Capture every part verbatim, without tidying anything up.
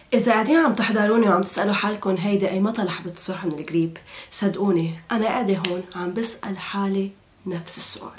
إذا قاعدين عم تحضروني وعم تسألوا حالكم هيدي أي متى رح بتصح من القريب، صدقوني أنا قاعدة هون عم بسأل حالي نفس السؤال.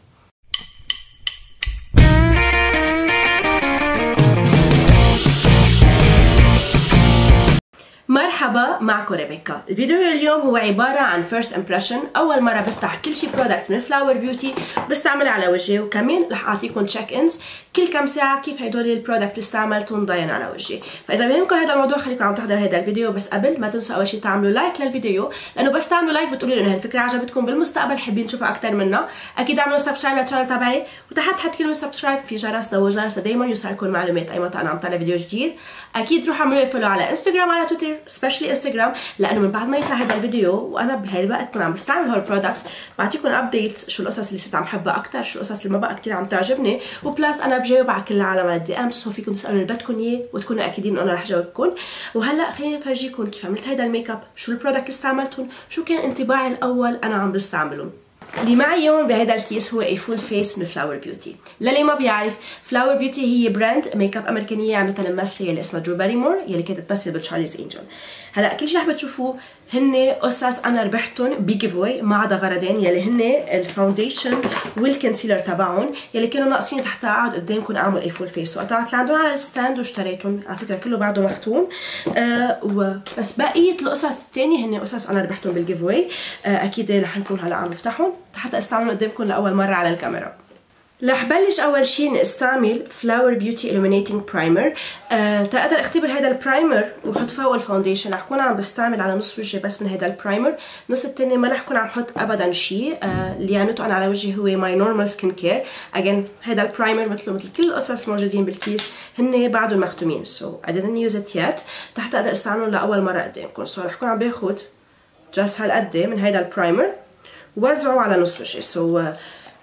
مرحبا، معكم ريبيكا. الفيديو اليوم هو عبارة عن first impression. أول مرة بفتح كل شي products من فلاور بيوتي بستعملها على وجهي، وكمان رح أعطيكم تشيك إنز كل كم ساعة كيف هدول البرودكت اللي استعملتهم ضاين على وجهي. فإذا بهمكم هذا الموضوع خليكم عم تحضروا هذا الفيديو، بس قبل ما تنسوا أول شي تعملوا لايك للفيديو، لأنه بس تعملوا لايك بتقولوا لي إنه هالفكرة عجبتكم، بالمستقبل حابين تشوفوا أكثر منها. أكيد اعملوا سبسكرايب للشانل تبعي، وتحت تحت كلمة سبسكرايب في جرس، ضووا الجرس لدايما يوصلكم معلومات أي متى أنا عم طلع فيديو جديد. أكيد روحوا اعملوا لي فولو على انستغرام على تويتر، سبيشلي انستغرام، لانه من بعد ما يطلع هذا الفيديو وانا بهاي الوقت كنت عم بستعمل هول البرودكتس بعطيكم ابديت شو القصص اللي صرت عم حبها اكثر، شو القصص اللي ما بقى كثير عم تعجبني، وبلاس انا بجاوب على كل العالم على الدي ام، سو فيكم تسالوا اللي بدكم اياه وتكونوا اكيدين انه انا رح جاوبكم. وهلا خليني افرجيكم كيف عملت هذا الميك اب، شو البرودكت اللي استعملتهم، شو كان انطباعي الاول انا عم بستعملهم. اللي معي اليوم بهذا الكيس هو اي فول فيس من فلاور بيوتي. للي ما بيعرف، فلاور بيوتي هي براند ميك اب امريكانيه عملتها الممثله اللي اسمها درو باريمور يلي كانت تمثل بتشارليز انجل. هلا كل شيء رح بتشوفوه هن قصص انا ربحتهم بجيف واي ما عدا غرضين، يلي هن الفاونديشن والكونسيلر تبعهم يلي كانوا ناقصين حتى اقعد قدامكم اعمل اي فول فيس، وقطعت لعندهم على الستاند واشتريتهم. على فكره كله بعده مختوم، آه وبس بقيه القصص الثانيه هن قصص انا ربحتهم بالجيف واي. آه اكيد رح نكون هلا عم بفتحهم حتى استعملهم قدامكم لاول مره على الكاميرا. رح بلش اول شيء استعمل فلاور بيوتي illuminating برايمر. أه تقدر اختبر هذا البرايمر وحط فوق الفاونديشن. رح كون عم بستعمل على نص وجهي بس من هذا البرايمر، نص الثاني ما رح كون عم حط ابدا شيء. أه اللي عملته انا على وجهي هو ماي نورمال سكين كير. اجين هذا البرايمر مثله مثل كل القصص الموجودين بالكيس هن بعدهم مختومين، سو so I didn't use it yet حتى اقدر استعملهم لاول مره قدامكم. سو so رح كون عم باخذ جاست هالقد من هذا البرايمر ووزعه على نص وجهي. سو so, uh,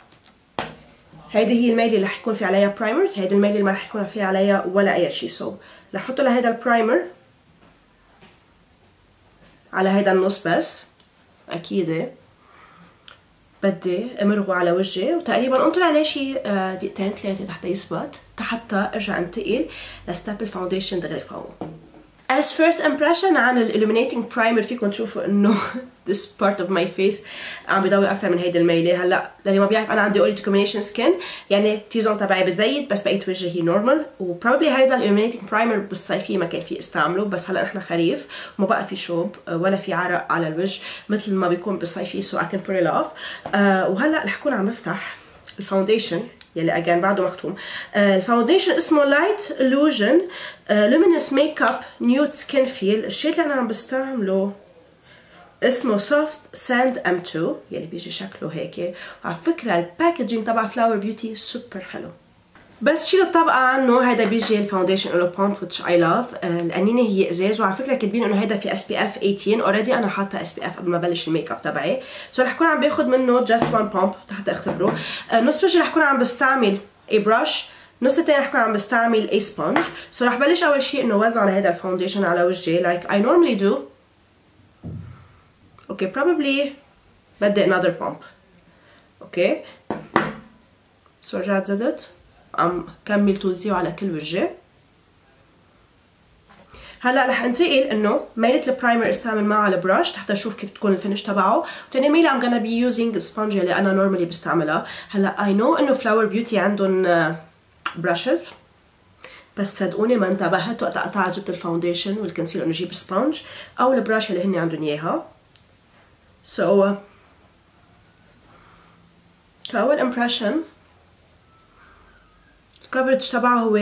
هيدي هي الميله اللي رح يكون في عليها برايمرز، هيدي الميله اللي ما رح يكون في عليها ولا اي شيء. سو رح احطه لهيدا البرايمر على هيدا النص بس. اكيد بدي امرغه على وجهي وتقريبا انطر عليه شي دقيقتين ثلاثه حتى يثبت، حتى ارجع انتقل لستيب الفاونديشن دغري فوق. As first impression عن ال illuminating primer فيكم تشوفوا انه this part of my face عم بضوي اكثر من هيدي الميله. هلا للي ما بيعرف انا عندي oily to combination skin، يعني تيزون تبعي بتزيد بس بقيه وجهي هي نورمال، وبروبلي هيدا ال illuminating primer بالصيفيه ما كان في استعمله، بس هلا نحن خريف وما بقى في شوب ولا في عرق على الوجه مثل ما بيكون بالصيفيه، so I can pull it off. آه وهلا رح كون عم بفتح الفاونديشن يلي اجين بعده مختوم. آه الفاونديشن اسمه لايت illusion لومينس ميك اب نيود سكين فيل. الشيء اللي انا عم بستعمله اسمه سوفت ساند ام تو يلي بيجي شكله هيك. وعلى فكره الباكجينج تبع فلاور بيوتي سوبر حلو. بس شيلوا الطبقه عنه، هيدا بيجي الفاونديشن له بومب which I love. آه القنينه هي ازاز، وعلى فكره كاتبين انه هيدا في اس بي اف ثمانية عشر. اوريدي انا حاطه اس بي اف قبل ما بلش الميك اب تبعي، سو رح كون عم باخذ منه جاست وان بومب حتى اختبره. آه نص وجهي رح كون عم بستعمل اي برش، نص الثاني رح كون عم بستعمل اي سبونج. سو رح بلش اول شيء انه وزع على هيدا الفاونديشن على وجهي like I normally do. اوكي probably بدي another pump. اوكي سو رجعت زدت عم كمل توزيعه على كل وجهي. هلا رح انتقل انه ميله البرايمر استعمل معها البرش حتى اشوف كيف تكون الفينش تبعه، وثاني ميله I'm gonna be using السبونج اللي انا نورمالي بستعملها. هلا I know انه فلاور بيوتي عندهم براشز، بس صدقوني ما انتبهت وقت قطعت جبت الفاونديشن والكونسيلر انه جيب سبونج او البراش اللي هن عندهم اياها. سو so, كأول امبريشن الكفرج تبعه هو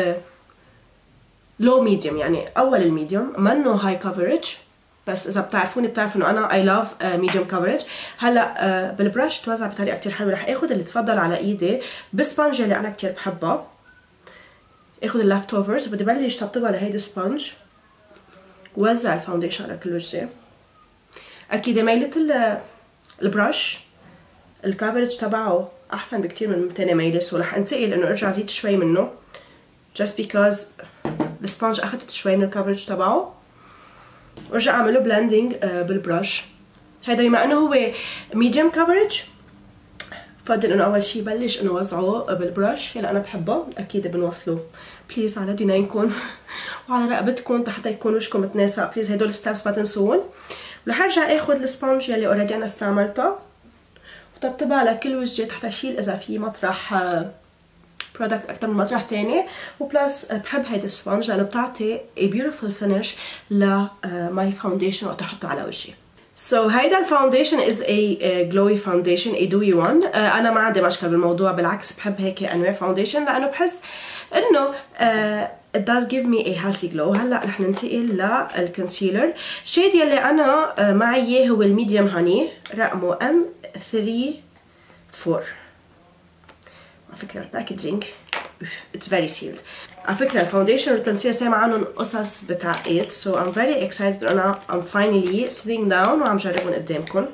لو ميديوم، يعني اول الميديوم، منه هاي كفرج، بس اذا بتعرفوني بتعرفوا انه انا اي لاف ميديوم كفرج. هلا uh, بالبرش توزع بطريقه كثير حلوه. رح اخذ اللي تفضل على ايدي بسبونج اللي انا كثير بحبها، اخذ اللافت اوفرز وبدي بلش طبطبها لهيدي السبونج، وزع الفاونديشن على كل وجهي. اكيد ميله البرش الكفرج تبعه احسن بكثير من تاني ميله، سو رح انتقل انه ارجع زيد شوي منه just because السبونج اخذت شوي من الكفرج تبعه، وارجع اعمله بلندنج بالبرش. هذا بما انه هو ميديوم كفرج بفضل انه اول شي بلش انه وزعه بالبرش يلي انا بحبه، اكيد بنوصله بليز على دينينكم وعلى رقبتكم حتى يكون وشكم متناسق، بليز هدول الستابس ما تنسوهم. ورح ارجع اخذ السبونج يلي اوريدي انا استعملتها وطبطبها على كل وجهي حتى اشيل اذا في مطرح برودكت اكثر من مطرح تاني. وبلس بحب هيدي السبونج لانه بتعطي a beautiful finish ل my foundation وقت احطه على وجهي. So هيدا الفاونديشن is a uh, glowy foundation, a dewy one. uh, انا ما عندي مشكله بالموضوع، بالعكس بحب هيك انواع فاونديشن لانه بحس انه uh, it does give me a healthy glow. هلا رح ننتقل للكونسيلر. الشيد يلي انا uh, معي اياه هو الميديوم هاني رقمه إم ثلاثة أربعة. على فكره الباكجينج it's very sealed. على فكرة الفاونديشن والكونسيلر سامع عنهم قصص بتعقيد، so I'm very excited أنا I'm finally sitting down وعم جربهم قدامكم.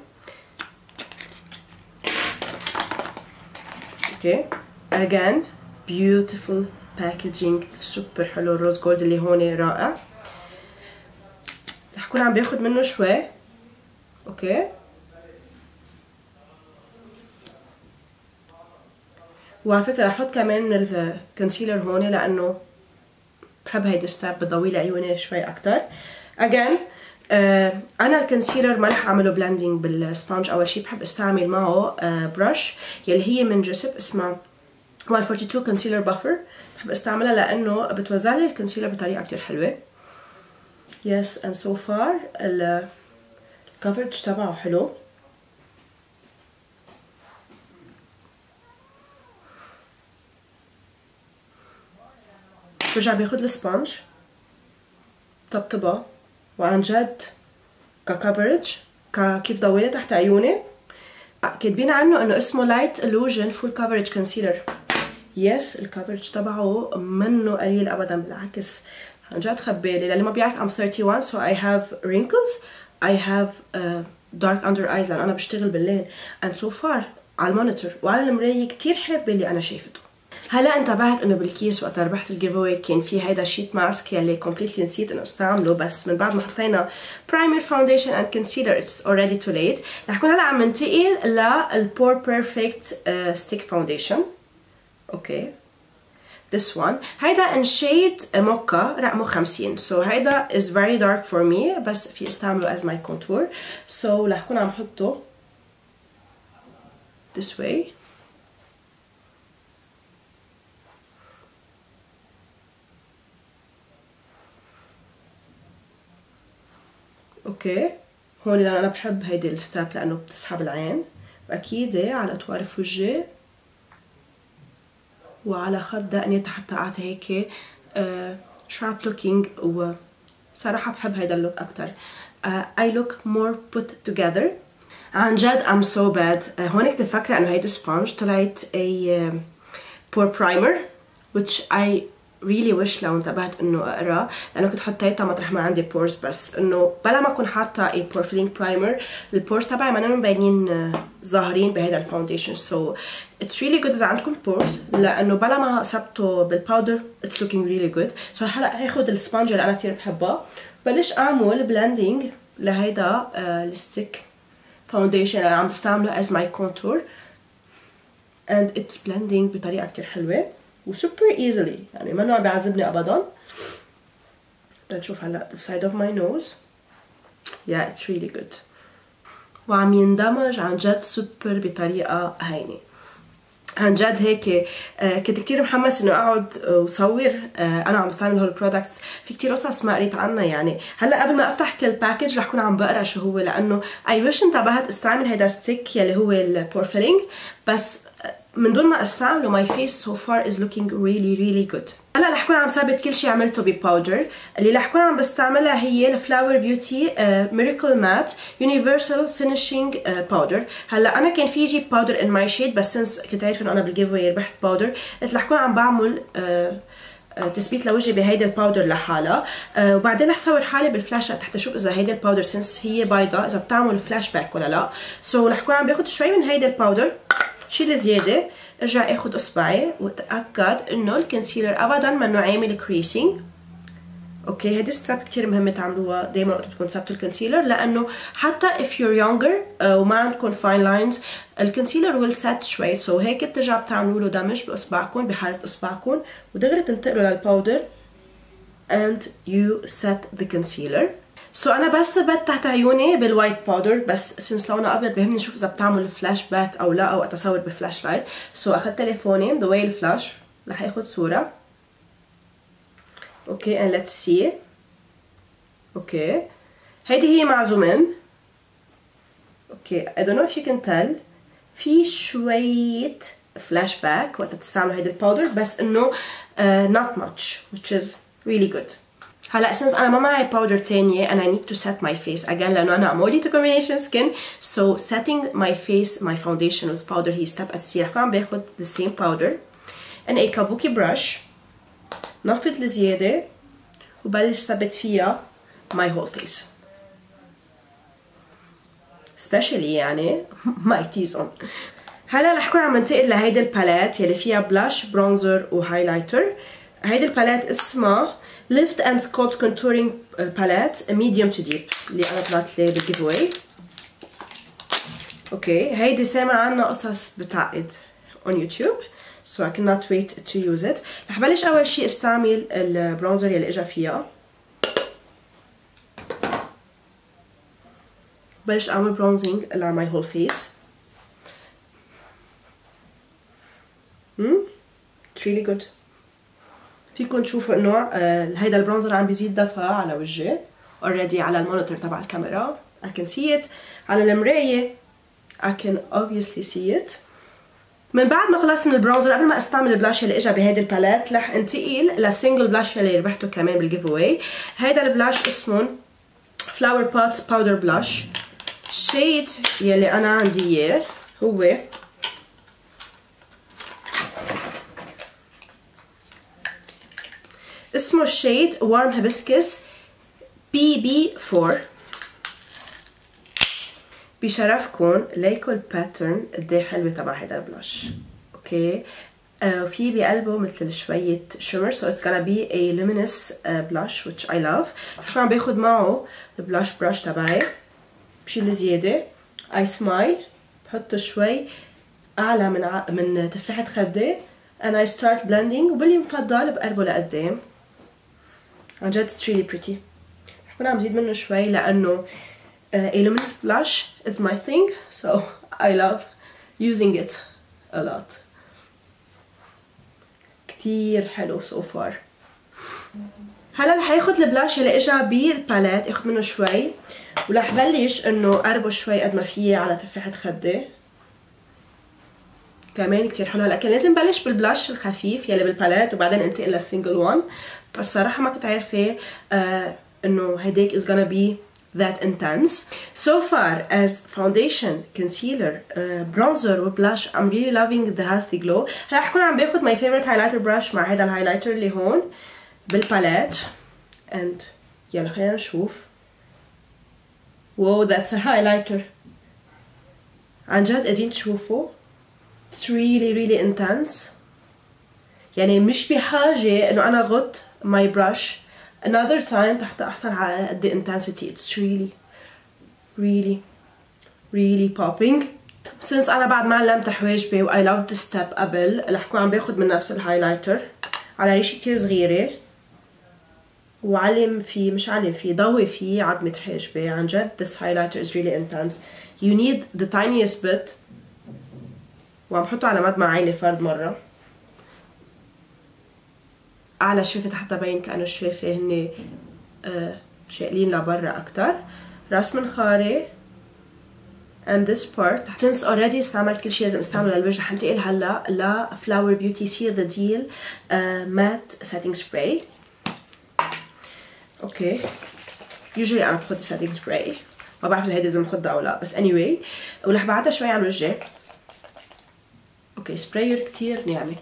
Okay again beautiful packaging super حلو. الروز جولد اللي هون رائع. رح كون عم باخد منه شوي. اوكي وعلى فكرة رح احط كمان من الكونسيلر هون لانه بحب هيدي الستاب بتضوي لي عيوني شوي اكثر. اجين آه انا الكونسيلر ما رح اعمله بلندنج بالسبونج. اول شيء بحب استعمل معه آه برش يلي هي من جسب اسمها واحد اثنين اثنين كونسيلر بافر. بحب استعملها لانه بتوزع لي الكونسيلر بطريقه كثير حلوه. يس اند سو فار الكفرج تبعه حلو. برجع باخد السبونج طبطبها وعن جد ككفرج كيف ضويلة تحت عيوني. كاتبين عنه انه اسمه لايت illusion فول كفرج كونسيلر. يس الكفرج تبعه منه قليل ابدا، بالعكس عن جد خبالي. للي ما بيعرف I'm thirty-one so I have wrinkles, I have uh, dark under eyes لان انا بشتغل بالليل and so far على المونيتور وعلى المراية كتير حابة اللي انا شايفته. هلا انتبهت انه بالكيس وقت ربحت الجيف اواي كان في هيدا الشيت ماسك يلي كومبليتلي نسيت انه استعمله، بس من بعد ما حطينا برايمر فاونديشن اند كونسيلر اتس اوريدي تو ليت. رح كون هلا عم ننتقل للبور بيرفكت ستيك فاونديشن. اوكي this one هيدا ان شيد موكا رقمه خمسين. so هيدا is very dark for me بس في استعمله as my contour. so رح كون عم حطه this way. اوكي هون لأن انا بحب هيدي الستاب لانه بتسحب العين، واكيد على اطراف وجهي وعلى خط دقني حتى اعطي هيك شارب لوكينج. وصراحه بحب هيدا اللوك اكثر. uh, I look more put together. عن جد I'm so bad. uh, هون كنت فاكره انه هيدي سبونج طلعت a uh, pore primer which I really wish لو انتبهت انه اقرا لانه كنت حطيتها مطرح ما عندي بورز، بس انه بلا ما اكون حاطه اي بور فيلينج برايمر البورز تبعي ما مبينين ظاهرين بهذا الفاونديشن. سو اتس ريلي جود اذا عندكم بورز لانه بلا ما صبته بالباودر اتس لوكينج ريلي جود. سو هلا هاخذ السبونج اللي انا كثير بحبها بلش اعمل بلندنج لهيدا الستيك فاونديشن اللي عم بستعمله از ماي كونتور and it's blending بطريقه كثير حلوه وسوبر ايزلي، يعني منه عم بيعذبني ابدا. بنشوف هلا the side of my nose. yeah it's really good وعم يندمج عن جد سوبر بطريقه هينه. عن جد هيك آه كنت كتير محمس انه اقعد وصور آه انا عم بستعمل هول البرودكتس. في كتير قصص ما قريت عنها يعني. هلا قبل ما افتح كل باكج رح كون عم بقرا شو هو لانه اي ويش انتبهت استعمل هيدا ستيك يلي هو البورفيلينج بس من دون ما استعمله my face so far is looking really really good. هلا رح كون عم ثابت كل شيء عملته بباودر. اللي رح كون عم بستعملها هي الفلاور بيوتي ميراكل مات يونيفرسال فينيشينج باودر. هلا انا كان في يجي باودر ان ماي شيد بس سنس كنت عارفه انه انا بالجيف اواي ربحت باودر قلت رح كون عم بعمل uh, تثبيت لوجهي بهيدي الباودر لحالها. أه وبعدين رح صور حالي بالفلاش حتى اشوف اذا هيدي الباودر سنس هي بيضاء اذا بتعمل فلاش باك ولا لا. سو so رح كون عم باخذ شوي من هيدي الباودر شيل زياده ارجع اخذ اصبعي واتاكد انه الكونسيلر ابدا منه عامل كريسينج. اوكي هيدي ستيب كتير مهمة تعملوها دايما وقت بدكم تثبتوا الكونسيلر، لانه حتى if you're younger uh, وما عندكم fine lines الكونسيلر will set شوي. سو so هيك بترجعوا بتعملوا له دمج باصبعكم بحالة اصبعكم ودغري تنتقلوا للباودر and you set the concealer. سو so انا بس ثبت تحت عيوني بالوايت باودر، بس سنس لونه ابيض بهمني نشوف اذا بتعمل فلاش باك او لا او اتصور بفلاش لايت. سو so اخذت تليفوني ذا واي الفلاش رح ياخذ صورة. اوكي and let's see. اوكي هيدي هي مع زوم ان. اوكي I don't know if you can tell في شوية فلاش باك وقت تستعملوا هيدي الباودر، بس انه uh, not much which is really good. هلا since انا ما معي باودر تانية and I need to set my face again لانه انا I'm already to combination skin, so setting my face my foundation with powder هي step اساسية. رح عم باخد the same powder and a kabuki brush نفض الزيادة وبلش ثبت فيها my whole face especially يعني my T-zone. هلا رح كون عم ننتقل لهيدي الباليت يلي فيها بلاش برونزر وهايلايتر. هيدي الباليت اسمها Lift and Sculpt Contouring Palette Medium to Deep اللي انا طلعت لي بالجيف واي. اوكي هيدي سامع عنها قصص بتعقد on YouTube so I cannot wait to use it. رح بلش اول شيء استعمل البرونزر يلي اجا فيها. بلش اعمل برونزينج على my whole face. امم it's really good. فيكم تشوفوا انه آه هيدا البرونزر عم بيزيد دفى على وجهي already على المونيتور تبع الكاميرا I can see it. على المراية I can obviously see it. من بعد ما خلصت من البرونزر قبل ما استعمل البلاش اللي اجى بهيدي الباليت رح انتقل للسنجل بلاش اللي ربحته كمان بالجيف اواي. هيدا البلاش اسمه فلاور بوتس باودر بلاش. الشيد يلي انا عندي اياه هو اسمه الشيد Warm Hibiscus بي بي فور. بشرفكن ليكوا الباترن قديه حلوة تبع هيدا البلاش. اوكي آه في بقلبه مثل شوية شimmer so it's gonna be a luminous uh, blush which I love. رح عم باخد معه البلاش براش تبعي بشيل الزيادة I smile بحطه شوي أعلى من ع... من تفاحة خدي and I start blending وباللي مفضل بقربه لقدام. عن جد it's really pretty. رح كون عم زيد منه شوي لأنه uh, a luminous blush is my thing so I love using it a lot. كتير حلو so far. هلا رح ياخد البلاش اللي اجا بالباليت اخد منه شوي ورح بلش انه قربه شوي قد ما فيه على تفاحة خدي. كمان كتير حلو. هلا كان لازم بلش بالبلاش الخفيف يلي بالباليت وبعدين انتقل للسنجل وان، بس صراحة ما كنت عارفة آه انه هيديك is gonna be that intense. So far as foundation, concealer, uh, bronzer و blush I'm really loving the healthy glow. رح اكون عم باخد my favorite highlighter brush مع هيدا الهايلايتر اللي هون بالباليت and يلا خلينا نشوف. واو that's a highlighter. عن جد قادرين تشوفوا it's really really intense. يعني مش بحاجة انه انا غط my brush another time حتى احصل على قد intensity. it's really really really popping. since انا بعد ما علمت حواجبي و I love this step قبل رح كون عم باخد من نفس الهايلايتر على ريشة كتير صغيرة وعلم فيه مش علم فيه ضوي فيه عظمة حاجبي. عن جد this highlighter is really intense. you need the tiniest bit وعم حطه على مدمع عيني فرد مرة أعلى شفة حتى بين كأنه الشفافة هني آه شاقلين لبرا أكتر. راس منخاري and this part since already استعملت كل شيء لازم استعمله للوجه حنتقل هلا ل Flower Beauty Seal the Deal uh, matte setting spray. اوكي usually انا بحط setting spray ما بعرف اذا هيدي لازم اخدها او لا بس anyway ورح بعدها شوي على وجهي. اوكي سبراير كتير ناعمة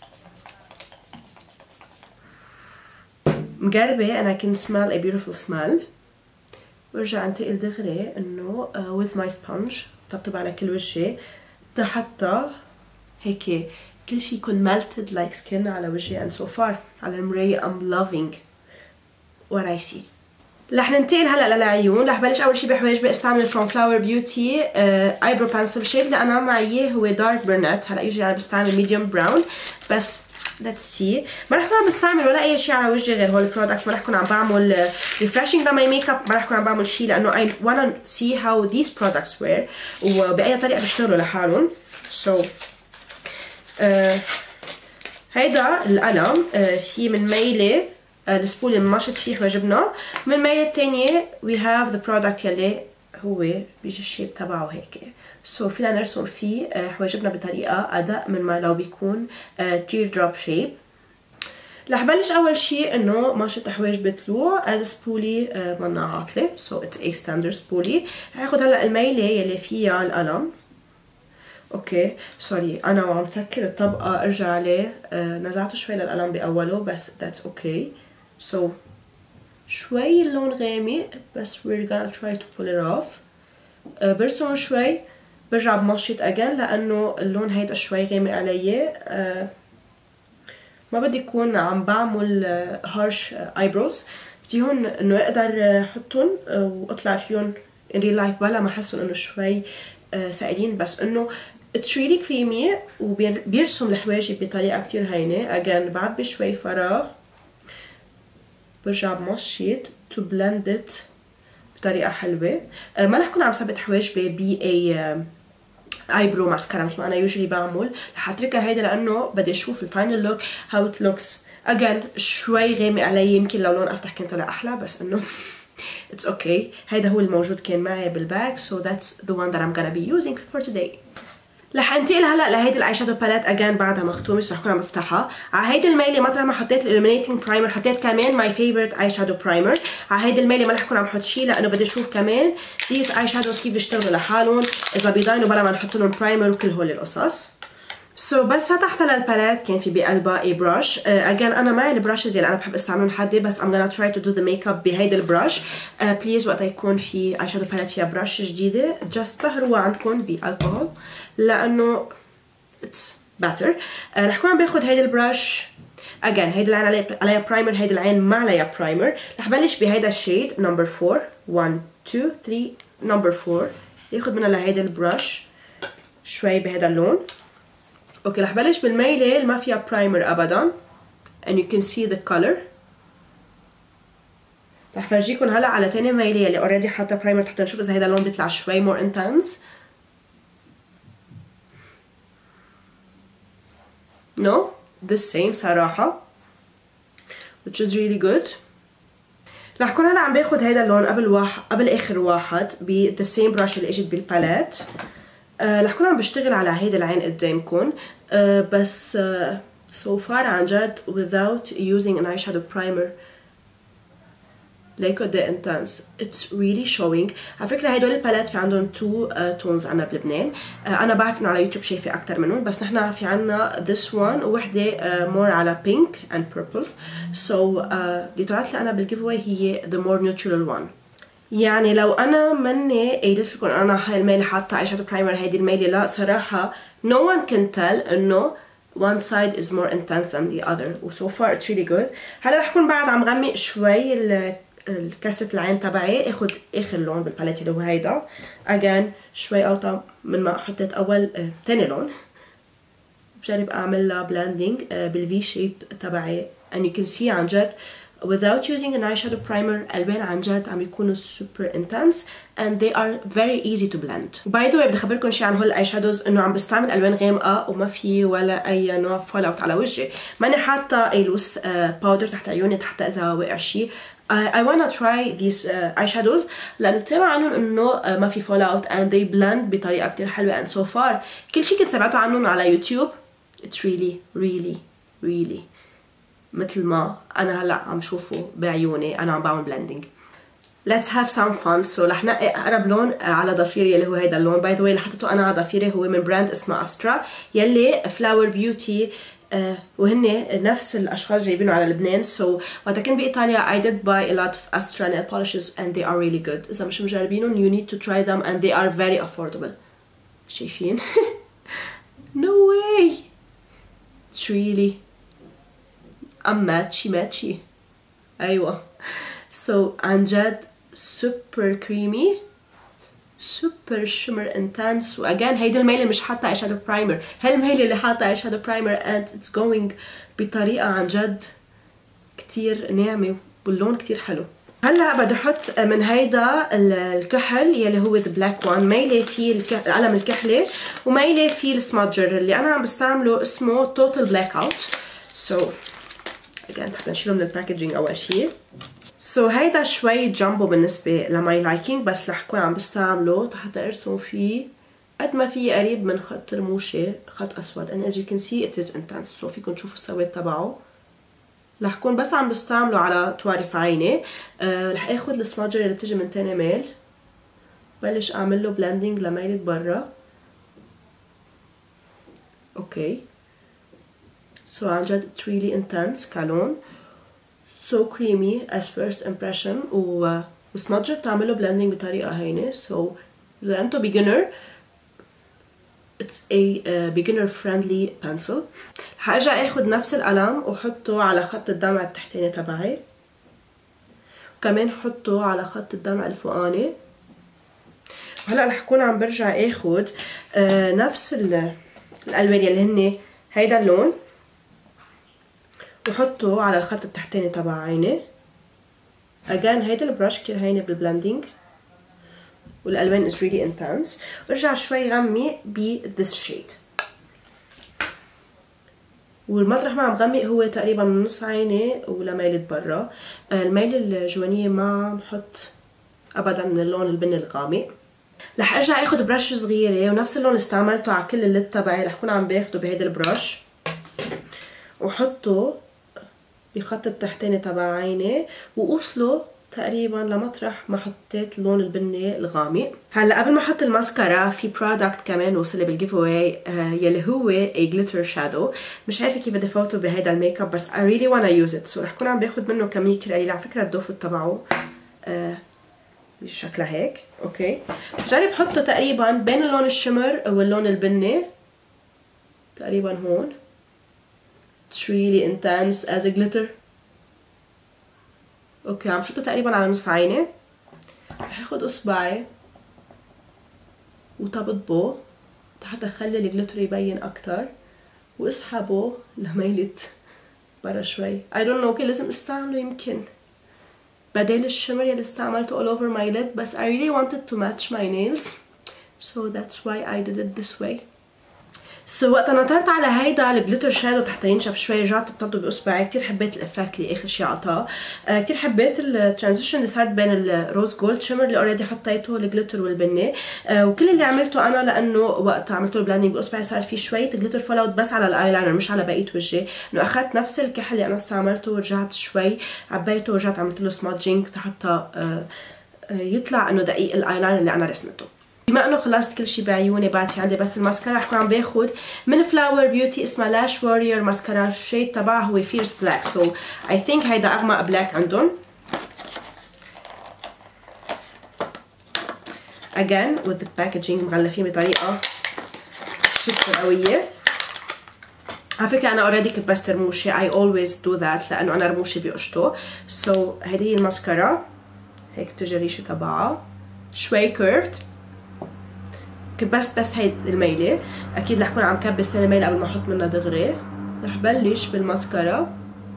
مقربة and I can smell a beautiful smell. وارجع انتقل دغري انه uh, with my sponge طبطب على كل وجهي حتى هيك كل شي يكون melted like skin على وجهي and so far على المراية I'm loving what I see. رح ننتقل هلا للعيون. رح بلش اول شي بحواجبي استعمل فروم فلاور بيوتي ايبرو بانسل شيد اللي انا معي هو دارك برنت. هلا يوجي انا بستعمل ميديوم براون بس let's see. ما رح كون عم بستعمل ولا اي شيء على وجهي غير هول البرودكتس. ما رح كون عم بعمل ريفرشينج لماي ميك اب. ما رح كون عم بعمل شيء لانه I wanna see how these products wear وبأي طريقه بيشتغلوا لحالهم. so uh, هيدا القلم uh, في من ميله uh, السبول اللي بنمشط فيه حواجبنا. من الميله الثانيه we have the product يلي هو بيجي الشيب تبعه هيك. سو so, فينا نرسم فيه uh, حواجبنا بطريقه ادق من ما لو بيكون تير دروب شيب. رح بلش اول شيء انه ماشط حواجبي طلوع از سبولي uh, منا عاطله. سو اتس اي ستاندرد سبولي. هاخد هلا الميله يلي فيها القلم. اوكي سوري انا وعم تسكر الطبقه ارجع عليه. آه نزعته شوي للقلم باوله بس ذاتس اوكي. سو شوي اللون غامق بس we're gonna try to pull it off. آه برسم شوي برجع بمشط اجين لانه اللون هيدا شوي غامق علي. آه ما بدي يكون عم بعمل هارش ايبروز. بدي هون انه اقدر احطهم واطلع فيهم in real life بلا ما احسهم انه شوي آه سائلين بس انه it's really creamy وبيرسم الحواجب بطريقه كتير هينه. again بعبي شوي فراغ برجع بمشط to blend it بطريقه حلوه. آه ما رح كون عم ثبت حواجبي ب اي ايبرو ماسكارا مثل ما انا يوجولي بعمل. رح اتركها هيدا لانه بدي اشوف الفاينل لوك هاو ات لوكس. again شوي غامق علي يمكن لو لون افتح كان طلع احلى بس انه it's okay. هيدا هو الموجود كان معي بالباك so that's the one that I'm gonna be using for today. رح انتقل هلا لهيدي الاي شادو باليت اجين بعدها مختومه رح كون عم بفتحها. على هيدي الميله مطرح ما حطيت الالومينيتنج برايمر حطيت كمان ماي فيفورت اي شادو برايمر. على هيدي الميله ما رح كون عم حط شيء لانه بدي اشوف كمان these اي شادوز كيف بيشتغلوا لحالهم اذا بيضاينوا بلا ما نحط لهم برايمر وكل هول القصص. سو so, بس فتحت للباليت كان في بقلبها اي براش. اجين uh, انا معي البراشز اللي انا بحب استعملهم حدي بس I'm gonna try to do the makeup بهيدا البراش. بليز uh, وقت يكون في اي شادو باليت فيها براش جديده جاست سهروا عندكم بالكحول لانه it's better. uh, رح كون عم باخذ هيدا البراش. اجين هيدا العين عليها عليها برايمر هيدا العين ما عليها برايمر. رح بلش بهيدا الشيد نمبر فور واحد اثنين ثلاثة نمبر فور. ياخذ منها لهيدا البراش شوي بهيدا اللون. اوكي رح بلش بالميله اللي ما فيها برايمر ابدا and you can see the color. رح فرجيكم هلا على تاني ميله اللي اوريدي حاطه برايمر حتى نشوف اذا هيدا اللون بيطلع شوي more intense. no the same صراحه which is really good. رح كون هلا عم باخذ هيدا اللون قبل واحد قبل اخر واحد ب the same brush اللي اجت بالباليت. أه رح كون عم بشتغل على هيدا العين قدامكم أه بس أه so far عن جد without using an eyeshadow primer like the intense it's really showing. على فكره هدول الباليت في عندهم two uh, tones عنا بلبنان. uh, انا بعرف انه على يوتيوب شايفه اكثر منهم بس نحن في عنا this one ووحده uh, more على pink and purples. so uh, اللي طلعت لي انا بالجيف واي هي the more neutral one. يعني لو انا مني قايلت لكم انا هاي الميله حاطه اي شادو برايمر هيدي الميله لا صراحه no one can tell انه one side is more intense than the other و so far it's really good. هلا رح كون بعد عم غمق شوي كسرة العين تبعي. اخذ اخر لون بالباليت اللي هو هيدا again شوي اوطى من ما حطيت اول آه، تاني لون. بجرب اعمل لها blending آه، بالفي شيب تبعي and you can see عن جد without using an eyeshadow primer الوان عن جد عم يكونوا super intense and they are very easy to blend. by the way بدي اخبركم شيء عن هول الاي شادوز انه عم بستعمل الوان غامقه وما في ولا اي نوع فول اوت على وجهي. ماني حاطه اي لوس باودر تحت عيوني حتى اذا وقع شيء. I wanna try these uh, eyeshadows لأنه بتسمع عنهم إنه uh, ما في fall out and they blend بطريقة كتير حلوة and so far كل شيء كنت سمعته عنهم على يوتيوب it's really really really مثل ما أنا هلا عم شوفه بعيوني أنا عم بعمل blending. let's have some fun. so رح نقي أقرب لون على ضفيري اللي هو هيدا اللون. by the way اللي حطيته أنا على ضفيري هو من براند اسمه أسترا يلي flower beauty Uh, وهن نفس الاشخاص جايبينه على لبنان. so وقت كنت بايطاليا I did buy a lot of Astra nail polishes and they are really good. اذا مش مجربينهم you need to try them and they are very affordable. شايفين no way it's really I'm matchy matchy. ايوه so عن جد super creamy super shimmer intense. واجان هيدي الميله مش حاطه اي شادو برايمر، هاي الميله اللي حاطه اي شادو برايمر and it's going بطريقه عن جد كتير ناعمه واللون كتير حلو. هلا بدي احط من هيدا الكحل يلي هو ذا بلاك وان، ميله فيه القلم الكحلي وميله فيه السمادجر اللي انا عم بستعمله اسمه توتال بلاك اوت. سو اجين حتى نشيله من الباكجينج اول شيء. سو so, هيدا شوي جامبو بالنسبه لماي لايكينج، بس رح كون عم بستعمله حتى ارسم فيه قد ما في قريب من خط رموشه، خط اسود and as you can see it is intense. so فيكم تشوفوا السواد تبعه. رح كون بس عم بستعمله على طوارف عيني. أه رح اخذ السمادجر اللي بتجي من تاني ميل، بلش اعمل له بلندنج لميلة برا. اوكي سو so, عن جد it's really intense كلون، so creamy as first impression. و وسمادجر بتعمله بلندنج بطريقه هينه. so اذا انتو beginner it's a uh, beginner friendly pencil. رح ارجع اخذ نفس القلم وحطه على خط الدمع التحتاني تبعي، وكمان حطه على خط الدمع الفوقاني. وهلا رح اكون عم برجع اخذ uh, نفس الالوان يلي هن هيدا اللون وحطه على الخط التحتاني تبع عيني. اجان هيدا البرش كتير هينه بالبلندنج والالوان is really intense. وارجع شوي غمي ب this shade. والمطرح ما عم غمق هو تقريبا من نص عيني ولميلة برا. الميلة الجوانية ما عم بحط ابدا من اللون البني الغامق. رح ارجع اخذ برش صغيره ونفس اللون استعملته على كل الليد تبعي، رح كون عم باخده بهيدا البرش وحطه بخط التحتاني تبع عيني واوصله تقريبا لمطرح ما حطيت اللون البني الغامق. هلا قبل ما احط الماسكارا في برودكت كمان وصل لي بالجيف اواي آه يلي هو a glitter shadow. مش عارفه كيف بدي فوته بهيدا الميك اب بس I really wanna use it. سو so رح كون عم باخذ منه كميه كثير قليله. على فكره الدوفو تبعه آه بشكلها هيك. اوكي بجرب احطه تقريبا بين اللون الشمر واللون البني تقريبا هون. It's really intense as a glitter. اوكي عم بحطه تقريبا على نص عيني. رح اخذ اصبعي وطبطبه حتى اخلي الجليتر يبين اكتر واسحبه لميلة برا شوي. I don't know اوكي لازم استعمله يمكن بدل الشمر يلي استعملته all over my lid بس I really wanted to match my nails so that's why I did it this way. سو so, وقت نطرت على هيدا الجليتر شادو حتى ينشف شوي رجعت طبطبه باصبعي. كتير حبيت الافكت اللي اخر شي عطاه. آه كتير حبيت الترانزيشن اللي صارت بين الروز جولد شمر اللي اوريدي حطيته الجليتر والبني. آه وكل اللي عملته انا لانه وقت عملته البلاندنج باصبعي صار في شويه جليتر فول اوت بس على الايلاينر مش على بقيه وجهي. انه اخذت نفس الكحل اللي انا استعملته ورجعت شوي عبيته ورجعت عملت له سمادجينج حتى آه يطلع انه دقيق الايلاينر اللي انا رسمته. بما انه خلصت كل شيء بعيوني بعد في عندي بس الماسكارا. رح كون عم باخذ من فلاور بيوتي اسمها لاش وورير ماسكارا. الشيد تبعها هو فيرس بلاك. سو اي ثينك هيدا اغمق بلاك عندهم. again with the packaging مغلفين بطريقه سوبر قويه. على فكره انا اوريدي كنت بس رموشي I always do that لانه انا رموشي بقشطه. سو so, هيدي هي الماسكارا هيك بتجي الريشه تبعها شوي كيرفد. كبست بس هيدي الميله. اكيد رح كون عم كبس ثاني ميله قبل ما احط منها دغري. رح بلش بالماسكارا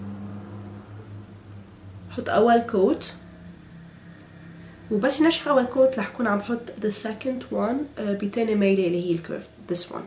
احط اول كوت وبس ينشف اول كوت رح كون عم بحط the second one بتاني ميله اللي هي الكيرف this one.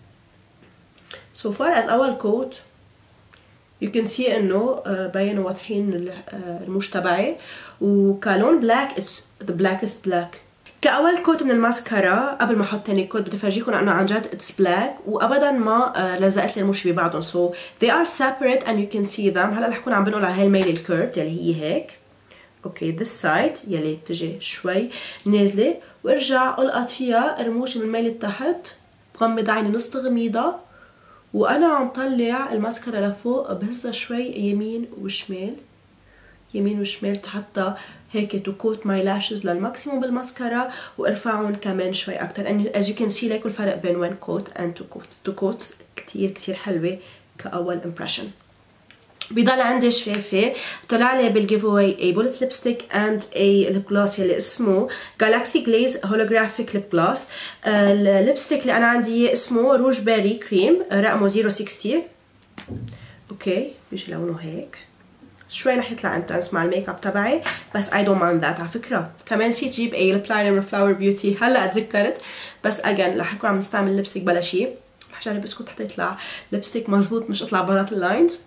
so far as اول كوت you can see انه بينوا واضحين الرموش تبعي وكلون بلاك it's the blackest black. كأول كوت من الماسكارا قبل ما احط تاني كوت بدي افرجيكم انه عن جد اتس بلاك وابدا ما لزقت لي الموش ببعضهم. so they are separate and you can see them. هلا رح كون عم بنقل على هاي الميله الكيرف يلي هي هيك. اوكي this side يلي بتجي شوي نازله وارجع القط فيها رموش من ميله تحت بغمض عيني نص تغميضه وانا عم طلع الماسكارا لفوق بهزها شوي يمين وشمال يمين وشمال حتى هيك تو كوت ماي لاشز للماكسيموم بالماسكارا وارفعهم كمان شوي اكثر. and as you can see ليكوا الفرق بين one coat and two coats. two coats كتير كتير حلوه كاول impression. بضل عندي شفافة. طلع لي بالجيف اواي a bullet lipstick and a lip gloss يلي اسمه Galaxy Glaze Holographic Lip Gloss. الليبستيك اللي أنا عندي إياه اسمه روج بيري كريم رقمه صفر ستين. اوكي بيجي لونه هيك شوي رح يطلع انتنس مع الميك اب تبعي بس I don't mind that. على فكرة كمان نسيت جيب اي ليب لاينر من فلاور بيوتي هلا تذكرت بس اجين رح اكون عم نستعمل لبستيك بلا شيء. رح جرب اسكت حتى يطلع لبستيك مزبوط مش اطلع برات اللاينز.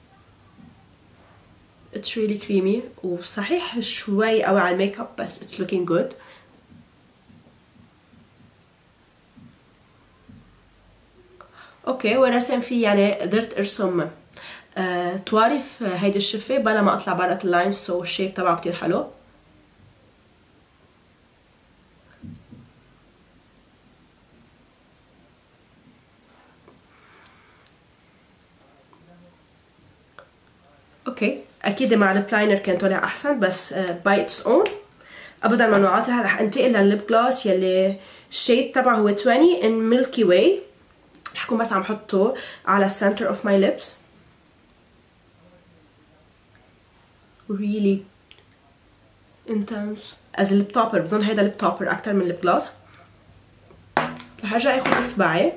it's really creamy وصحيح شوي قوي على الميك اب بس it's looking good. اوكي ورسم فيه يعني قدرت ارسم آه، توارف آه، هيدي الشفه بلا ما اطلع برات اللاينز سو الشيب تبعه كتير حلو. اوكي اكيد مع البلاينر كان طلع احسن بس باي اتس اون. ابدا ممنوعاتها. رح انتقل للليب جلوس يلي الشيد تبعه هو عشرين ان ميلكي واي. رح اكون بس عم حطه على السنتر اوف ماي ليبس. really intense as الليب توبر. بظن هيدا ليب توبر اكتر من ليب جلوس. رح ارجع اخذ اصبعي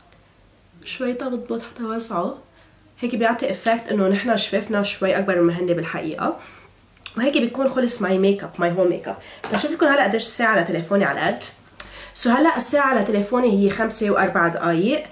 شوي بضبط حتى اوسعه هيك بيعطي افكت انه نحن شفافنا شوي اكبر من هن بالحقيقه وهيك بيكون خلص ماي ميك اب ماي هول ميك اب. بشوف لكم هلا قديش الساعه على تليفوني على قد. سو هلا الساعه على تليفوني هي خمسة واربع دقائق.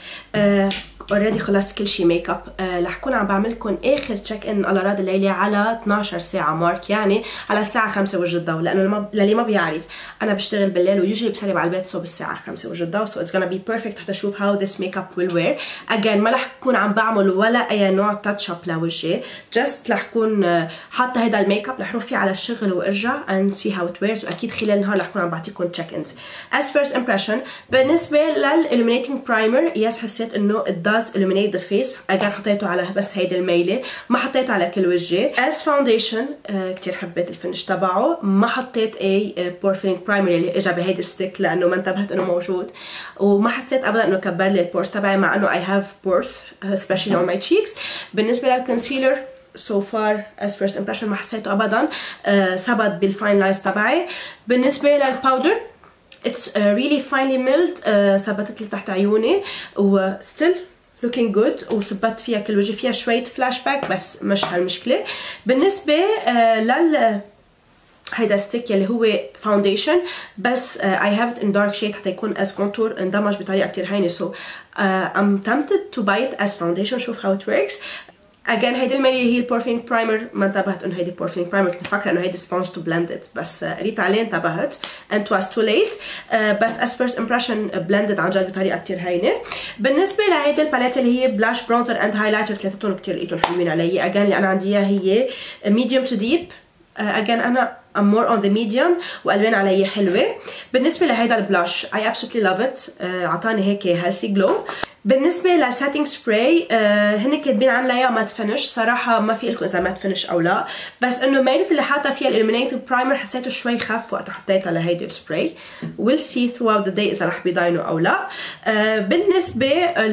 اوريدي خلصت كل شيء ميك اب. أه رح كون عم بعمل لكم اخر تشيك ان على اراضي الليله على اثنعش ساعه مارك يعني على الساعه خمسة وجه الضوء لانه للي ما بيعرف انا بشتغل بالليل ويوجولي بسرب على البيت سو بالساعه خمسة وجه الضوء سو اتس gonna be perfect حتى اشوف هاو ذس ميك اب ويل وير. اجين ما رح كون عم بعمل ولا اي نوع تاتش اب لوجهي جست رح كون حاطه هيدا الميك اب رح روح فيه على الشغل وارجع and see how it wears. واكيد خلال النهار رح كون عم بعطيكم تشيك انز. as first impression بالنسبه للilluminating primer يس حسيت انه it does illuminate the face. اجين حطيته على بس هيدي الميله ما حطيته على كل وجهي. as foundation آه كثير حبيت الفينش تبعه. ما حطيت اي pore filling primer اللي اجى بهيدي ستيك لانه ما انتبهت انه موجود وما حسيت ابدا انه كبر لي البورز تبعي مع انه I have pores especially on my cheeks. بالنسبه للكونسيلر so far as first impression ما حسيته ابدا آه ثبت بالفاين لاينز تبعي. بالنسبه للباودر it's uh, really finely milled uh, ثبتت لي تحت عيوني و still looking good وثبت فيها كل وجه. فيها شوية فلاش باك بس مش هالمشكلة. بالنسبة uh, لل هيدا ستيك يلي هو فاونديشن بس uh, I have it in dark shade حتى يكون as contour اندمج بطريقة كتير هينة so uh, I'm tempted to buy it as foundation. شوف how it works. اجين هيدي الميلة هي البور فيلينج برايمر ما انتبهت انه هيدي بور فيلينج برايمر كنت فاكره انه هيدي سبونج تو بلند ات بس قريت عليه انتبهت and it was too late. uh, بس as first impression blended عن جد بطريقه كتير هينه. بالنسبه لهيدي الباليت اللي هي بلاش برونزر اند هايلايتر ثلاثتهم كتير لقيتهم حلوين علي. اجين اللي انا عندي اياها هي medium to deep. اجين uh, انا I'm more on the medium والوان علي حلوه. بالنسبه لهيدا البلاش I absolutely love it. uh, عطاني هيك healthy glow. بالنسبه للسيتنج سبراي آه هن كاتبين عنها مات فينش. صراحه ما في لكم اذا مات فينش او لا بس انه ميلت اللي حاطه فيها الالومينيتد برايمر حسيته شوي خف وقت حطيتها لهيدي السبراي. ويل سي throughout the day اذا رح بيضاينوا او لا. آه بالنسبه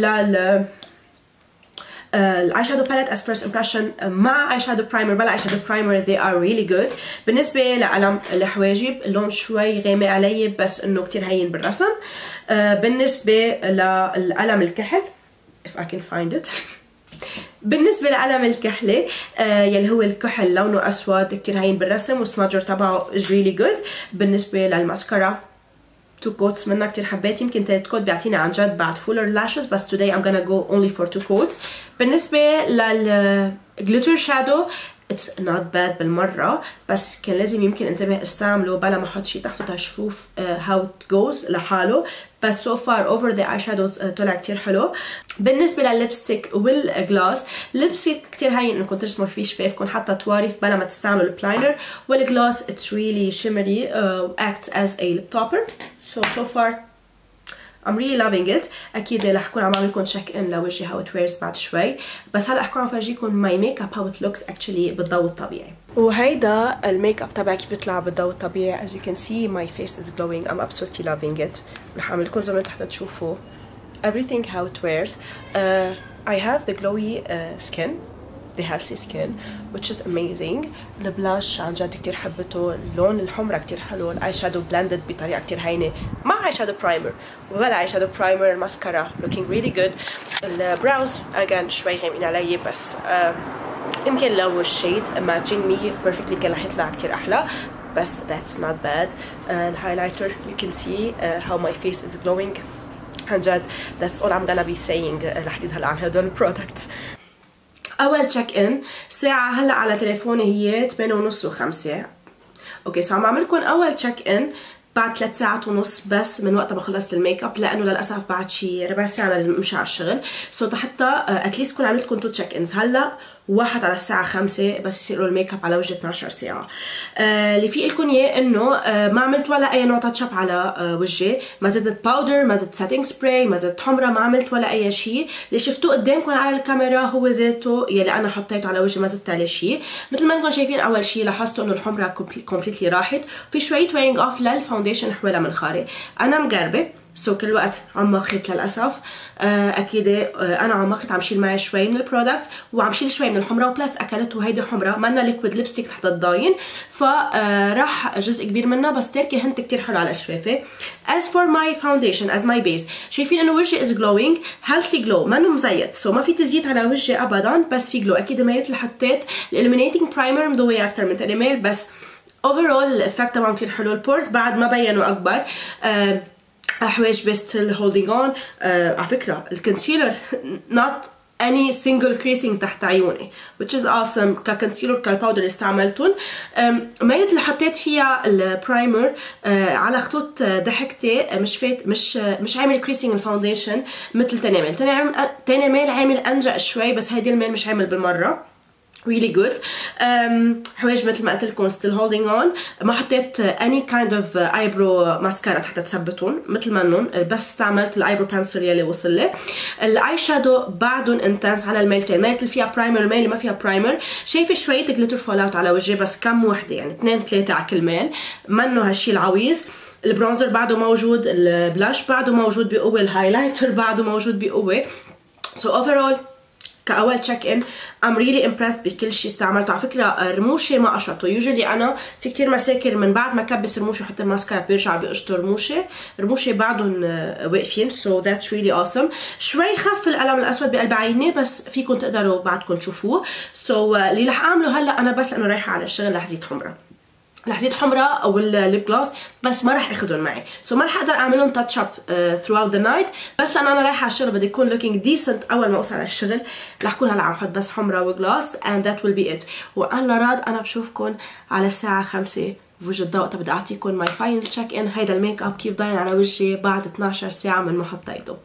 لل الاي شادو باليت as first impression مع اي شادو برايمر بلا اي شادو برايمر they are really good. بالنسبه لقلم الحواجب اللون شوي غامق علي بس انه كتير هين بالرسم. uh, بالنسبه للقلم الكحل if I can find it بالنسبه لقلم الكحله uh, يلي هو الكحل لونه اسود كتير هين بالرسم والسمادجر تبعه is really good. بالنسبه للماسكارا تو كوتس منها كتير حبيت. يمكن ثالث كوت بيعطيني عن جد بعد فولر لاشز بس today I'm gonna go only for two coats. بالنسبة لل glitter shadow it's not bad بالمرة بس كان لازم يمكن انتبه استعمله بلا ما احط شي تحته تشوف uh, how it goes لحاله بس so far over the eyeshadows uh, طلع كتير حلو. بالنسبة للليبستيك والجلاس الليبستيك كتير هين انكم ترسموا فيه شفافكم حتى توارف بلا ما تستعملوا البلاينر والجلاس it's really shimmery uh, acts as a lip topper. so so far I'm really loving it. اكيد رح اكون عم بعمل لكم تشيك ان لوجهي how it wears بعد شوي بس هلا اكون عم فرجيكم my makeup how it looks actually بالضوء الطبيعي. وهيدا الميك اب تبعي كيف بيطلع بالضوء الطبيعي. as you can see my face is glowing. I'm absolutely loving it. رح اعمل لكم زي ما تحت تشوفوا everything how it wears. uh, I have the glowy uh, skin the healthy skin which is amazing. البلاش عن جد كتير حبته، اللون الحمرة كتير حلو، الاي شادو بلندد بطريقة كتير هينة مع اي شادو برايمر ولا اي شادو برايمر. الماسكارا looking really good. البراوز again شوي غامقين علي بس uh, يمكن لو الشيد matching me perfectly كان رح يطلع كتير أحلى بس that's not bad. uh, الهايلايتر you can see uh, how my face is glowing عن جد. that's all I'm gonna be saying uh, لحديد هلا عن هدول البرودكتس. أول تشيك إن ساعة هلا على تليفوني هي ثمانية ونص وخمسة. أوكي سو عم أعملكم أول تشيك إن بعد ثلاث ساعات ونص بس من وقت ما خلصت الميك اب، لانه للاسف بعد شي ربع ساعه لازم امشي على الشغل. سو so حتى اتليست كون عملت كنتو تشيك انز هلا واحد على الساعه خمسة بس يصيروا الميك اب على وجه اثنعش ساعه. آه اللي في لكم اياه انه آه ما عملت ولا اي نوع تاتش اب على آه وجهي، ما زدت باودر، ما زدت سيتنج سبراي، ما زدت حمره، ما عملت ولا اي شيء. اللي شفتوه قدامكم على الكاميرا هو ذاته يلي انا حطيته على وجهي، ما زدت عليه شيء. مثل ما انكم شايفين اول شيء لاحظتوا انه الحمره كومبليتلي راحت، في شويه ويرينج اوف للفاونديشن حوالي من خارج. انا مقربه سو so كل وقت عم ماخذ للاسف آه اكيد آه انا عم ماخذ عم شيل معي شوي من البرودكتس وعم شيل شوي من الحمره، وبلس اكلت وهيدي حمره منا ليكويد ليبستيك تحت الضاين فراح جزء كبير منها بس تركي هنت كتير حلو على الشفافه. as for my foundation as my base شايفين انه وجهي is glowing healthy glow منه مزيت، سو so ما في تزييت على وجهي ابدا بس في glow. اكيد ميلت اللي حطيت الاليمينيتنج برايمر مضويه اكثر من تاني ميل بس overall الافكت تبعهم كتير حلو. البورز بعد ما بينوا اكبر. آه حواجبي ستيل هولدينج اون. على فكره الكونسيلر not any single creasing تحت عيوني which is awesome. ككونسيلر كالباودر اللي استعملتهم ميلت اللي حطيت فيها البرايمر آه على خطوط ضحكتي مش فات مش مش عامل كريسينج الفاونديشن مثل تاني ميل. تاني عامل تاني ميل عامل انجق شوي بس هيدي الميل مش عامل بالمره really good. um, حواجب مثل ما قلت لكم still holding on. ما حطيت any kind of eyebrow mascara حتى تثبتهم مثل ما انهم، بس استعملت الايبرو بانسل يلي وصل لي. الاي شادو بعدهم انتنس على الميلتين، ميلت اللي فيها برايمر والميل اللي ما فيها برايمر. شايفه شويه جليتر فول اوت على وجهي بس كم وحده يعني اثنين ثلاثه على كل ميل، منه هالشيء العويص. البرونزر بعده موجود، البلاش بعده موجود بقوه، الهايلايتر بعده موجود بقوه. so overall كأول تشيك ان I'm really impressed بكل شيء استعملته. على فكرة رموشي ما قشطوا، يوجولي أنا في كتير مساكر من بعد ما كبس رموشي وحط الماسكارا بيرجع بيقشطوا رموشي، رموشي بعدهم واقفين so that's really awesome. شوي خف القلم الأسود بقلب عيني بس فيكم تقدروا بعدكم تشوفوه. so اللي رح أعمله هلا أنا بس لأنه رايحة على الشغل رح زيد حمرة، رح زيد حمرة او الليب جلاس بس ما رح اخذهم معي، سو so ما رح اقدر اعمل لهم تاتش اب throughout the night. بس لانه انا رايحه على الشغل بدي يكون looking decent اول ما اوصل على الشغل رح اكون هلا عم احط بس حمرة وجلاس and that will be it. وانا راد انا بشوفكم على الساعه خمسة بوجه الضوء. طب بدي اعطيكم ماي فاينل تشيك ان. هيدا الميك اب كيف ضاين على وجهي بعد اثنعش ساعه من ما حطيته.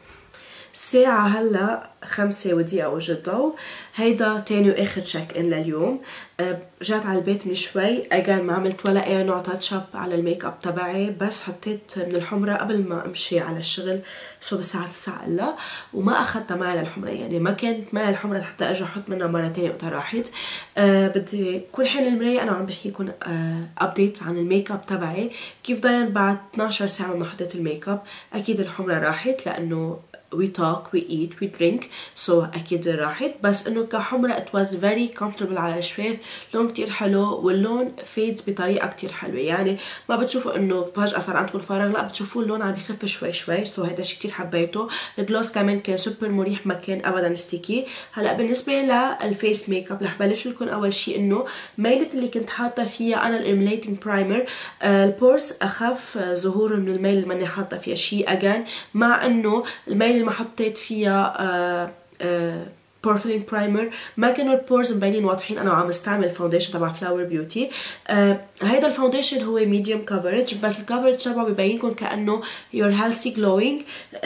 الساعة هلا خمسة ودقيقة وجه الضوء. هيدا تاني واخر تشيك ان لليوم. رجعت على البيت من شوي اجان ما عملت ولا اي نوع تاتش اب على الميك اب تبعي، بس حطيت من الحمرة قبل ما امشي على الشغل شو بالساعة تسعة الا، وما اخذتها معي للحمرة يعني ما كانت معي الحمرة حتى ارجع احط منها مرة تانية وقتها راحت. أه بدي كل حين المراية انا عم بحكيكم ابديت أه عن الميك اب تبعي كيف ضاين بعد اثنعش ساعة ما حطيت الميك اب. اكيد الحمرة راحت لانه we talk, we eat, we drink so أكيد راحت، بس إنه كحمرة it was very comfortable على الشفاف، لون كتير حلو واللون فيدز بطريقة كتير حلوة يعني ما بتشوفوا إنه فجأة صار عندكم فراغ، لا بتشوفوا اللون عم بخف شوي شوي so هيدا شي كتير حبيته. الجلوس كمان كان سوبر مريح ما كان أبدا ستيكي. هلا بالنسبة للفيس ميك اب رح بلش لكم أول شي إنه ميلة اللي كنت حاطة فيها أنا الإليمينيتنج برايمر آه البورس أخف ظهور من الميل اللي ماني حاطة فيها شي أجان، مع إنه الميل ما حطيت فيها آه آه بورفلين برايمر ما كانوا البورز مبينين واضحين. انا عم استعمل فاونديشن تبع فلاور بيوتي. آه هيدا الفاونديشن هو ميديوم كفرج بس الكفرج تبعه ببينكم كانه يور هيلثي جلوينج،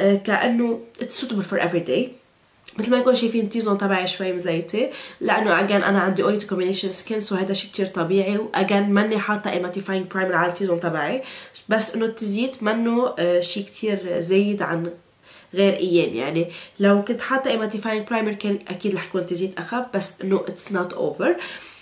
كانه اتس سوتبل فور افري داي. مثل ما يكون شايفين التيزون تبعي شوي مزيته لانه اجان انا عندي اويل تو كومبينيشن سكين سو هذا شيء كثير طبيعي، واجان ماني حاطه اي ماتيفاينج برايمر على التيزون تبعي، بس انه التزييت منه آه شيء كثير زايد عن غير ايام يعني. لو كنت حاطه اي ماتيفاينج برايمر كان اكيد رح يكون تزييت اخف بس انه اتس نوت اوفر.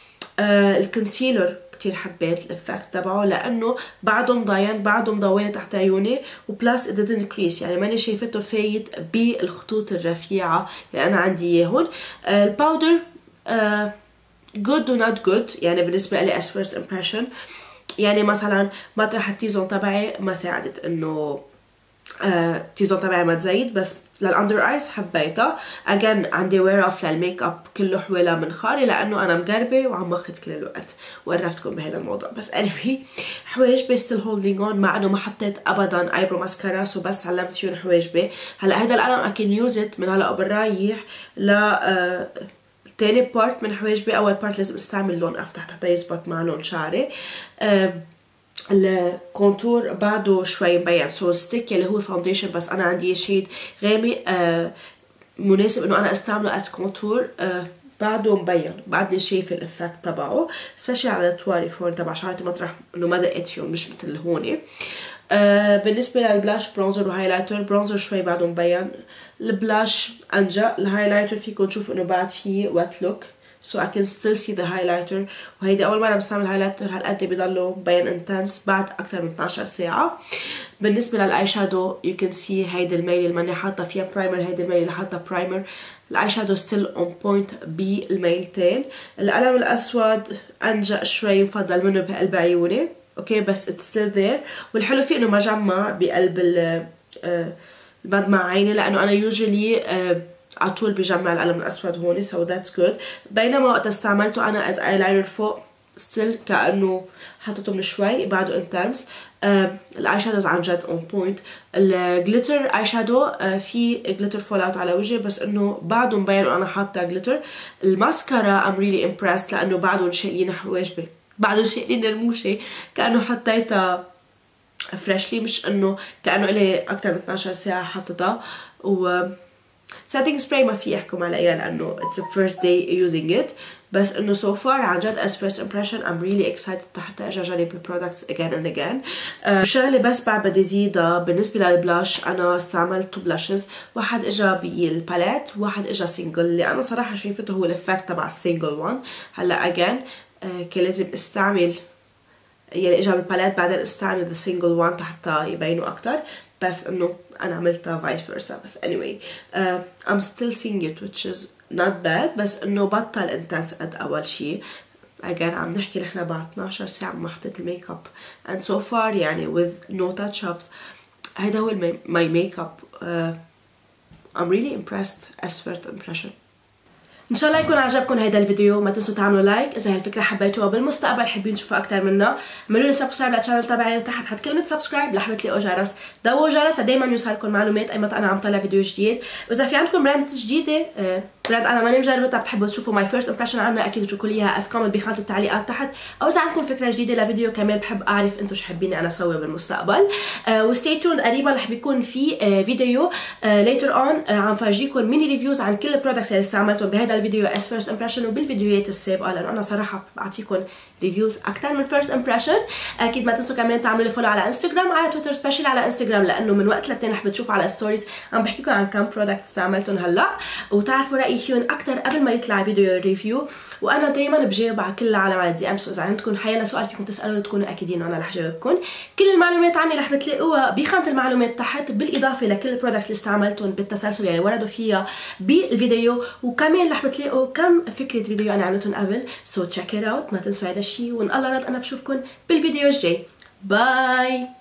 الكونسيلر كتير حبيت الافكت تبعه لانه بعده مضاين بعده مضويه تحت عيوني وبلاس it didn't crease يعني ماني شايفته فايت بالخطوط الرفيعه اللي انا عندي اياهم. الباودر آه good و not good يعني بالنسبة لي as first impression. يعني مثلا مطرح التيزون تبعي ما ساعدت انه آه تيزون تبعي ما تزيد، بس للاندر ايز حبيتها. اجين عندي وير اوف للميك اب كله حوالي منخاري لانه انا مقربه وعم باخذ كل الوقت وقرفتكم بهذا الموضوع. بس anyway حواجبي ستيل هولدينج اون مع انه ما حطيت ابدا ايبرو ماسكارا، سو بس علمت فيهم حواجبي. هلا هذا القلم اكن يوز ات من هلا وبالرايح ل آه تاني بارت من حواجبي. اول بارت لازم استعمل لون افتح حتى يزبط مع لون شعري. آه الكونتور بعده شوي مبين، سو ستيك اللي هو فاونديشن بس انا عندي شيد غامق آه مناسب انه انا استعمله از كونتور. آه بعده مبين، بعدني شايفه الافكت تبعه سبيشال على التواري فور تبع شعرتي مطرح انه ما دقيت فيهم مش مثل هون. آه بالنسبه للبلاش برونزر وهايلايتر، برونزر شوي بعده مبين، البلاش انجا، الهايلايتر فيكم تشوفوا انه بعد فيه وات لوك so I can still see the highlighter. وهيدي أول مرة بستعمل هايلايتر هالقد بيضلوا مبين انتنس بعد أكثر من اثنعش ساعة. بالنسبة للآي شادو you can see هيدي الميل اللي ماني حاطة فيها برايمر، هيدي الميل اللي حاطة برايمر. الآي شادو still on point بالميلتين. القلم الأسود أنجأ شوي مفضل منه بقلب عيوني اوكي بس it's still there. والحلو فيه إنه ما جمع بقلب المدمع عيني لأنه أنا usually على طول بجمع القلم الأسود هون so that's good. بينما وقت استعملته أنا as eyeliner فوق still كأنه حطته من شوي بعده انتنس. آه الاي شادوز عن جد اون بوينت. الجليتر اي شادو آه في جليتر فول اوت على وجهي بس انه بعده مبين وانا حاطه جليتر. الماسكارا ام ريلي امبرست لانه بعده شايلين حواجبي، بعده شايلين رموشي كأنه حطيتها فريشلي مش انه كأنه إلي اكثر من اثنعش ساعه حطتها. و setting spray ما في احكم عليها لانه it's the first day using it بس انه so far عن جد as first impression I'm really excited حتى ارجع اجرب البرودكتس again and again. uh, شغله بس بعد بدي زيدها بالنسبه للبلاش، انا استعملت تو بلاشز، واحد اجى بالباليت وواحد اجى سينجل. اللي انا صراحه شايفته هو الافكت تبع السينجل وان. هلا again uh, كان لازم استعمل يلي اجى بالباليت بعدين استعمل the single one حتى يبينوا اكتر، بس انه انا عملتها vice versa. بس anyway uh, I'm still seeing it which is not bad بس انه بطل انتنس قد اول شي. again عم نحكي نحن بعد اثنعش ساعة ما حطيت الميك اب and so far يعني with no touch ups هيدا هو my makeup. uh, I'm really impressed as first impression. ان شاء الله يكون عجبكم هيدا الفيديو. ما تنسوا تعملوا لايك اذا هالفكره حبيتوها بالمستقبل حابين تشوفوا اكثر منها. اعملوا لي سبسكرايب للشانل تبعي وتحت حط كلمه سبسكرايب لحبه تلاقوا جرس، ضووا جرس لدائما يوصلكم معلومات اي متى انا عم طلع فيديو جديد. واذا في عندكم براند جديده براند انا ماني مجربتها بتحبوا تشوفوا ماي فيرست امبريشن عنها اكيد اتركوا لي اياها از كومنت بخانه التعليقات تحت، او اذا عندكم فكره جديده لفيديو كمان بحب اعرف انتم شو حابين انا اسوي بالمستقبل. وستي توند قريبا رح بيكون في فيديو ليتر اون عم فرجيكم ميني ريفيوز عن كل البرودكتس اللي استعملتهم بهذا الفيديو as first impression وبالفيديوهات السابقه لانه انا صراحه بعطيكم ريفيوز اكثر من فيرست امبريشن. اكيد ما تنسوا كمان تعملوا لي فولو على انستغرام على تويتر سبيشال على انستغرام لانه من وقت للتاني رح بتشوفوا على ستوريز عم بحكي لكم عن كم برودكت استعملتهم هلا وتعرفوا رايي فيهم اكثر قبل ما يطلع فيديو ريفيو. وانا دائما بجاوب على كل العالم على دي ام سو اذا عندكم حيلا سؤال فيكم تسالوا تكونوا اكيدين انا رح جاوبكم. كل المعلومات عني رح بتلاقوها بخانه المعلومات تحت بالاضافه لكل البرودكتس اللي استعملتهم بالتسلسل يعني وردوا فيها بالفيديو، وكمان رح بتلاقوا كم فكره فيديو انا عملتهم قبل سو تشيك ات اوت. ما تنسوا هذا الشيء وان الله رد انا بشوفكم بالفيديو الجاي. باي.